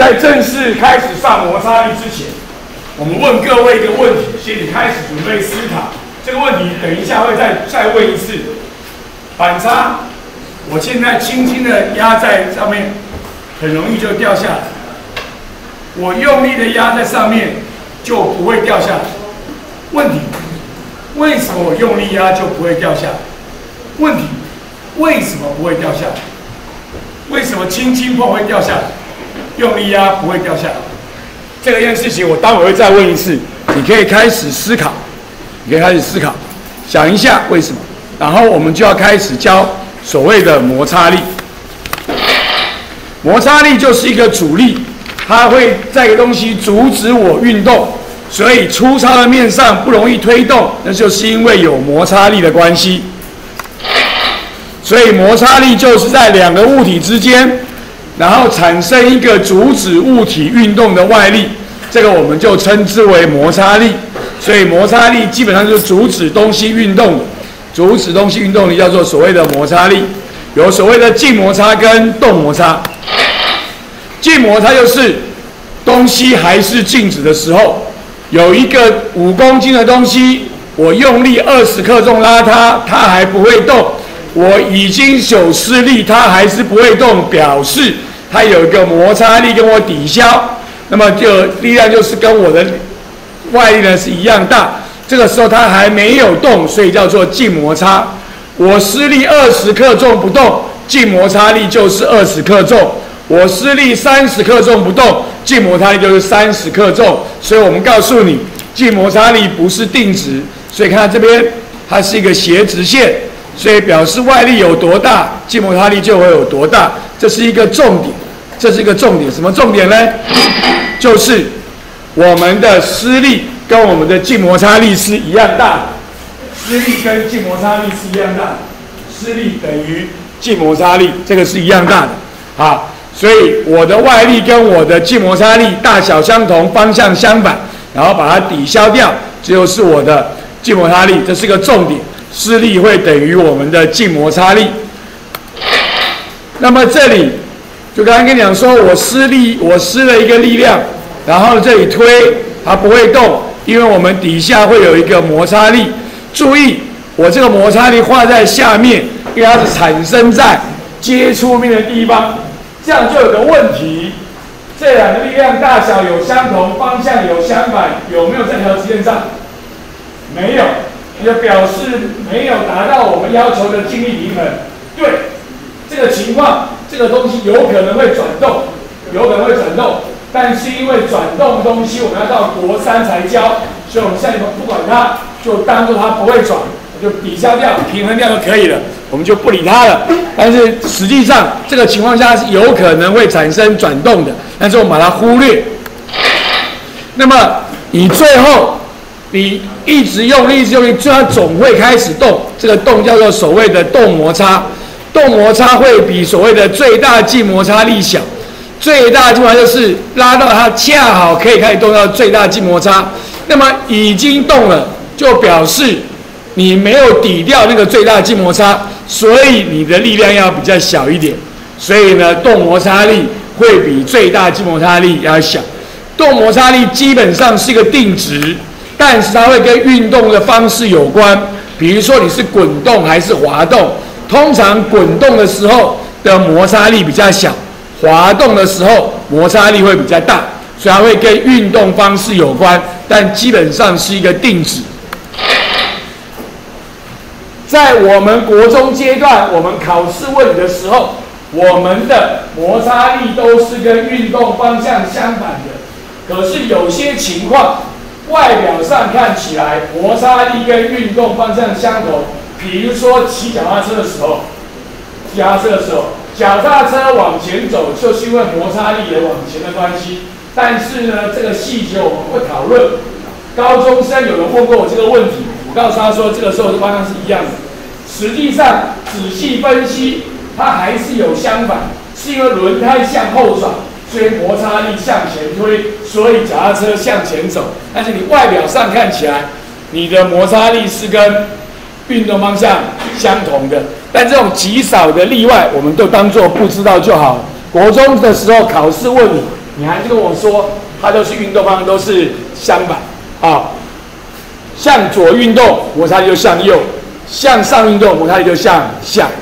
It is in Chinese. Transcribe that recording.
在正式开始上摩擦力之前，我们问各位一个问题，请你开始准备思考。这个问题等一下会再问一次。反差，我现在轻轻的压在上面，很容易就掉下来。我用力的压在上面，就不会掉下来。问题，为什么我用力压就不会掉下来？问题，为什么不会掉下来？为什么轻轻碰会掉下来？用力压不会掉下来？这件事情我待会会再问一次，你可以开始思考，想一下为什么，然后我们就要开始教所谓的摩擦力。摩擦力就是一个阻力，它会在一个东西阻止我运动，所以粗糙的面上不容易推动，那就是因为有摩擦力的关系。所以摩擦力就是在两个物体之间，然后产生一个阻止物体运动的外力，这个我们就称之为摩擦力。所以摩擦力基本上就是阻止东西运动的，阻止东西运动的叫做所谓的摩擦力。有所谓的静摩擦跟动摩擦。静摩擦就是东西还是静止的时候，有一个5公斤的东西，我用力20克重拉它，它还不会动。我已经有施力，它还是不会动，表示它有一个摩擦力跟我抵消，那么就力量就是跟我的外力呢是一样大。这个时候它还没有动，所以叫做静摩擦。我施力20克重不动，静摩擦力就是20克重；我施力30克重不动，静摩擦力就是30克重。所以我们告诉你，静摩擦力不是定值，所以看这边它是一个斜直线。所以表示外力有多大，静摩擦力就会有多大，这是一个重点。什么重点呢？就是我们的施力跟我们的静摩擦力是一样大的，施力跟静摩擦力是一样大的，施力等于静摩擦力，这个是一样大的。好，所以我的外力跟我的静摩擦力大小相同，方向相反，然后把它抵消掉，这就是我的静摩擦力，这是个重点。施力会等于我们的静摩擦力。那么这里就刚刚跟你讲说，我施了一个力量，然后这里推，它不会动，因为我们底下会有一个摩擦力。注意，我这个摩擦力画在下面，因为它是产生在接触面的地方，这样就有个问题：这两个力量大小有相同，方向有相反，有没有这条直线上？没有。就表示没有达到我们要求的静力平衡。对，这个情况，这个东西有可能会转动，但是因为转动的东西我们要到国3才教，所以我们现在不管它，就当做它不会转，就抵消掉、平衡掉就可以了，我们就不理它了。但是实际上这个情况下是有可能会产生转动的，但是我们把它忽略。那么你最后。你一直用力，最后它总会开始动。这个动叫做所谓的动摩擦。动摩擦会比所谓的最大静摩擦力小。最大静摩擦就是拉到它恰好可以开始动到最大静摩擦。那么已经动了，就表示你没有抵掉那个最大静摩擦，所以你的力量要比较小一点。所以呢，动摩擦力会比最大静摩擦力要小。动摩擦力基本上是一个定值。但是它会跟运动的方式有关，比如说你是滚动还是滑动。通常滚动的时候的摩擦力比较小，滑动的时候摩擦力会比较大，所以它会跟运动方式有关，但基本上是一个定值。在我们国中阶段，我们考试问你的时候，我们的摩擦力都是跟运动方向相反的，可是有些情况。外表上看起来摩擦力跟运动方向相同，比如说骑脚踏车的时候，脚踏车往前走，就是因为摩擦力也往前的关系。但是呢，这个细节我们不讨论。高中生有人问过我这个问题，我告诉他说，这个时候的方向是一样的。实际上仔细分析，它还是有相反，是因为轮胎向后转。所以摩擦力向前推，所以脚踏车向前走。但是你外表上看起来，你的摩擦力是跟运动方向相同的。但这种极少的例外，我们都当作不知道就好。国中的时候考试问你， 你还是跟我说，它都是运动方向都是相反啊。向左运动，摩擦力就向右；向上运动，摩擦力就向下。